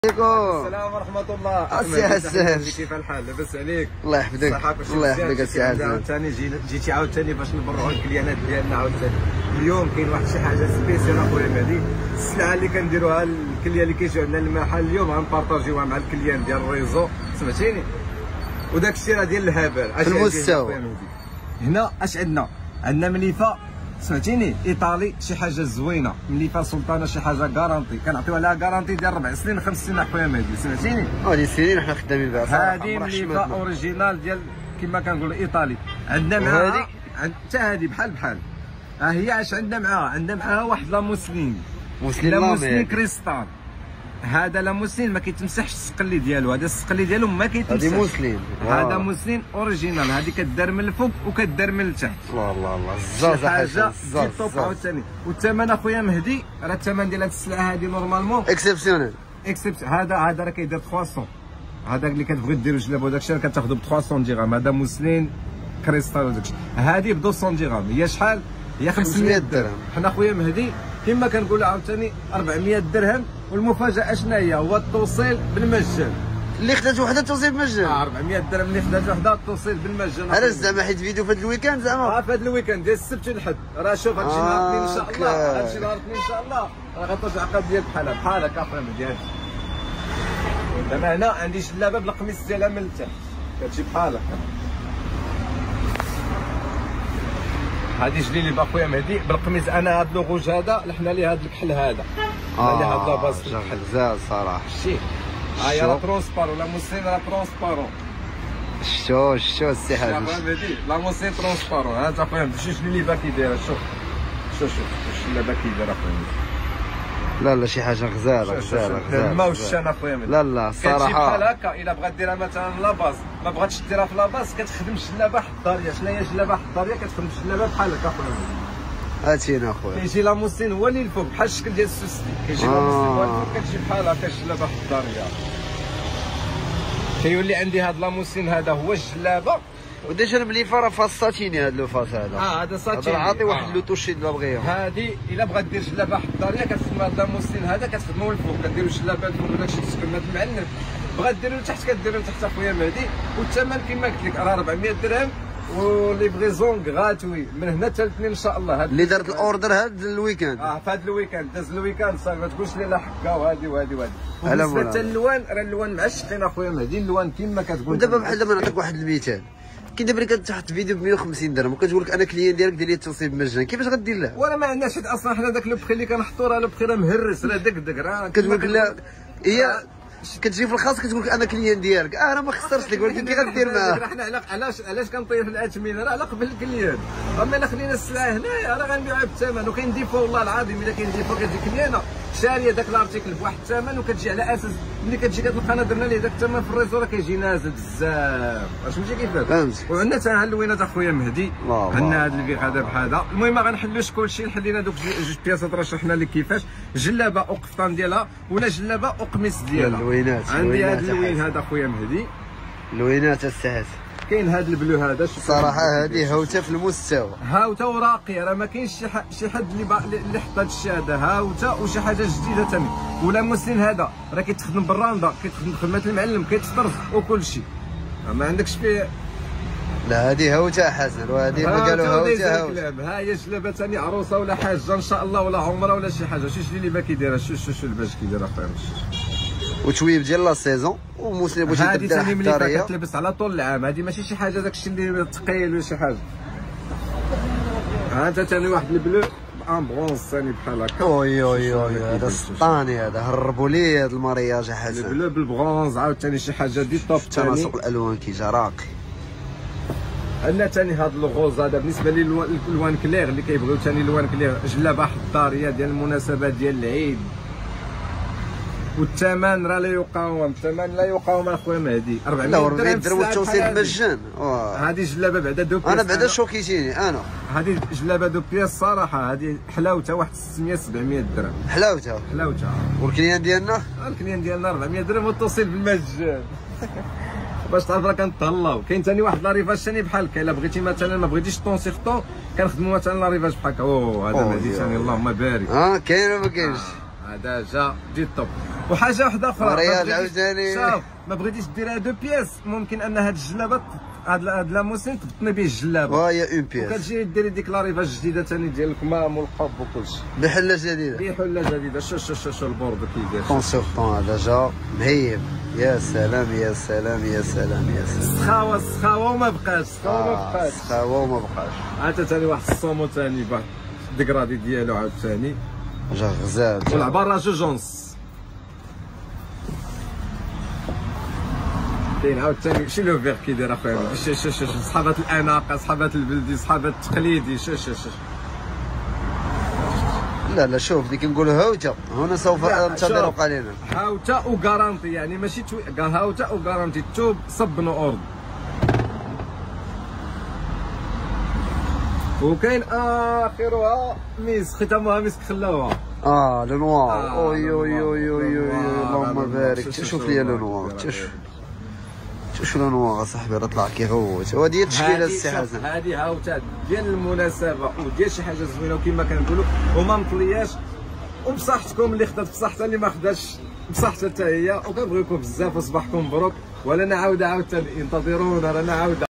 السلام ورحمة الله. السي حسان كيف الحال؟ لاباس عليك؟ الله يحفظك. الله يحفظك السي حسان. عاوتاني جيتي عاوتاني باش نبرعوا الكليانات ديالنا عاوتاني. اليوم كاين واحد شي حاجة سبيسيال اخويا مهدي، السلعة اللي كنديروها الكليان اللي كيجيو عندنا المحل اليوم غنبارطاجيوها مع الكليان ديال الريزو، سمعتيني؟ وداك الشيء راه ديال الهبل. في المستوى. هنا اش عندنا؟ عندنا مليفة، سمعتيني؟ ايطالي، شي حاجه زوينه، مليفه سلطانه، شي حاجه كارونتي، كنعطيوها لها كارونتي ديال 4 سنين 5 سنين اخويا مهدي، سمعتيني؟ هادي سنين حنا خدامين بها. هادي مليفه اوريجينال ديال كما كنقولوا ايطالي. عندنا معاها حتى هادي بحال ها هي. اش عندنا معاها؟ عندنا معاها واحد لاموسلين كريستال. هذا لاموسلين ما كيتمسحش السقلي ديالو، هذا السقلي ديالو ما كيتمسحش. هادي موسلين، هذا موسلين اوريجينال، هذه كدار من الفوق وكدار من التحت. الله الله الله، الزازه حاجه ديال الطوب عاوتاني. والثمن اخويا مهدي راه الثمن ديال هذه السلعه هذه نورمالمون اكسبسيونيل. هذا راه كيدير 300. هذاك اللي كتبغي ديرو جلاب وداك الشيء راه كتاخذو ب 300 درهم. هذا موسلين كريستال وداك الشيء. هذه ب 200 درهم. هي شحال؟ هي 500 درهم. حنا خويا مهدي كما كنقولوا عاوتاني 400 درهم. والمفاجاه شنو هي؟ هو التوصيل بالمجان. اللي خدات وحده توصيل بالمجان. 400 درهم اللي خدات وحده توصيل بالمجان. علاش زعما حيت فيديو في هذا الويكاند زعما؟ في هذا الويكاند ديال السبت والحد. راه شوف هادشي نهار الاثنين ان شاء الله، هادشي نهار الاثنين ان شاء الله راه غترجع قضيه بحال هكا اخويا مهدي. دابا هنا عندي جلابه بالقميص ديالها من التحت كتجي بحال هكا. هادي جليلي باخويا مهدي بالقميص. انا هاد لوغوج هذا لحنا ليه هاد الكحل هذا. اللي هاد لاباس الكحل غزال صراحه. شتي ها هي راه ترونسبارون، لا موسين راه ترونسبارون. شتو السي حاج. اخويا مهدي لا موسين ترونسبارون. ها انت اخويا مهدي شوف جليلي كي دايره. شوف الجلابه كي دايره اخويا مهدي. لا شي حاجه غزاله ما واش انا اخويا مهدي. لا صراحه كتجي بحال هكا. الا بغات ديرها مثلا لاباس، ما بغاتش ديرها في لاباس كتخدم الجلابه حضاريه. شنو هي الجلابه حضاريه؟ كتخدم الجلابه بحال هكا اخويا مهدي. هاتينا اخويا. كيجي لاموسين هو اللي الفوق بحال الشكل ديال السوستي. كيجي لاموسين هو الفوق كتجي بحال هكا الجلابه حضاريه. كيولي عندي هاد لاموسين هذا هو الجلابه. وديجا المليفه راه فاس ساتيني هاد لو فاس هذا. هذا ساتيني. عاطي واحد لو توشي دابا بغيهم. هادي الا بغات دير جلابه حضاريه كتخدم هاد لاموسين هذا كتخدمو الفوق. كديروا الجلابه الفوق وداكشي تسكن المعلم. بغات ديرو لتحت كديرو لتحت اخويا مهدي. والثمن كما قلت لك راه 400 درهم وليفريزون غاتوي من هنا حتى الاثنين ان شاء الله. اللي دارت الاوردر هاد الويكاند. في هاد الويكاند داز الويكاند صافي. ما تقولش لي لا حكا وهادي. وبالنسبه حتى اللوان راه اللوان معشقين اخويا مهدي. اللوان كما كتقول. دابا بحال دابا نعطيك واحد المثال. كاين دابا اللي كتحط فيديو ب 150 درهم وكتقول لك انا كليان ديالك دير لي التوصيل بالمجان، كيفاش غدير له؟ ولا ما عندناش حيت اصلا حنا داك لو بخي اللي كنحطو راه لو بخي راه مهرس راه دك راه كتقول لك لا هي كتجي في الخاص كتقول لك انا كليان ديالك. راه ما خسرش لك، ولكن كي غدير معاه؟ حنا علاش كنطير في الاثمنه؟ راه على قبل الكليان. اما الا خلينا السلعه هنايا راه غنبيعوها بالثمن. وكاين ديفو والله العظيم الا كاين ديفو كتجي كليانه شاريه داك الارتيكل بواحد الثمن وكتجي على اساس ملي كتجي كتلقانا درنا ليه داك الثمن في الريزو راه كيجي نازل بزاف. فهمتي كيفاش؟ فهمت. وعندنا حتى اللوينات اخويا مهدي. عندنا هذا اللي هذا بحال هذا. المهم ما غنحلوش كلشي. حلينا دوك جوج بياسات راه شرحنا لك كيفاش جلابه او قفطان ديالها ولا جلابه او قميص ديالها. اللوينات عندي هذا اللوين هذا اخويا مهدي. اللوينات السهات. كاين هذا البلو هذا صراحه هذه هاوته في المستوى. هاوته وراقيه. راه ما كاينش شي حد اللي حط هذا الشيء هذا. هاوته وشي حاجه جديده ثاني. ولا موسلين هذا راه كيتخدم بالراندا، كيتخدم خدمه المعلم، كيتفطر وكل شيء. ما عندكش فيه. لا هذه هاوته حسن وهذه ما قالوا هاوته. ها هي جلابه ثاني عروسه ولا حاجه ان شاء الله ولا عمره ولا شي حاجه. شوف اللي باكي دايره. شوف الباش كي دايره اخويا. وتويب ديال لا سيزون ومسلم بغيتي هذه ثاني ملي كتلبس على طول العام. هذه ماشي شي حاجه داكشي اللي ثقيل ولا شي حاجه. ها انت ثاني واحد البلو ان برونز ثاني بحال هكا. اوي هذا سطاني هذا. هربوا لي هذا المارياج حسن. البلو بالبرونز عاوتاني شي حاجه دي توب. تناسق الالوان كيجا راقي. عندنا ثاني هذا الغوز هذا بالنسبه للالوان كلير اللي كيبغيو ثاني الوان كلير. جلابه حضاريه ديال المناسبات ديال العيد. والثمن راه لا يقاوم. الثمن لا يقاوم اخويا مهدي. 400 درهم والتوصيل بالمجان. هذه جلابه بعدا دو بياس. انا بعدا شوكيتيني انا. هذه جلابه دو بياس صراحه. هذه حلاوتها واحد 600 700 درهم. حلاوتها. والكليان ديالنا؟ الكليان ديالنا 400 درهم والتوصيل بالمجان. باش تعرف راه كنتهلاو. كاين ثاني واحد لاريفاج ثاني بحال هكا. الا بغيتي مثلا ما بغيتيش طون سيغ طون كنخدموا مثلا لاريفاج بحال هكا. هذا مهدي ثاني اللهم بارك. كاين ولا ما كاينش؟ هذا جا دي توب. وحاجه واحده اخرى ريال عاوتاني شوف ما بغيتيش ديرها دو بياس ممكن ان هاد الجلابه هاد لاموسين تبطني به الجلابه وهي اون بياس وكتجي ديري ديك لاريفه الجديده ثاني ديال الكمام والحب وكلشي بحله جديده بحله جديده. شو البورد كيدير كونسورطون هذا جا مهيب. يا سلام يا سلام يا سلام يا سلام. سخاوه وما بقاش سخاوه وما بقاش. عاد ثاني واحد الصومو ثاني واحد الدكرادي ديالو عاوتاني جا غزال والعباره جوجونس. كاين عاوتاني شي لو فيغ كيدير اخويا صحابات الاناقه صحابات البلدي صحابات التقليدي لا شوف اللي كنقولوا هاوته هنا سوف ننتظر قليلا. هاوته وغارانتي يعني ماشي هاوته وغارانتي توب صبنو اورد. وكاين اخرها ميس ختامها مسك خلاوها لو نوار. اوي اوي اوي اوي اللهم بارك. تشوف لي لو نوار شو لو نوار اصاحبي راه طلع كيغوت. هو ديال التشكيله السي حسن هذه هاوتات ديال المناسبه وديال شي حاجه زوينه وكما كنقولوا وما مطلياش وبصحتكم اللي خدات بصحتها اللي ما خداتش بصحتها حتى هي. وكنبغيكم بزاف وصباحكم مبروك. ولا نعاود عاوتاني انتظرونا رانا عاود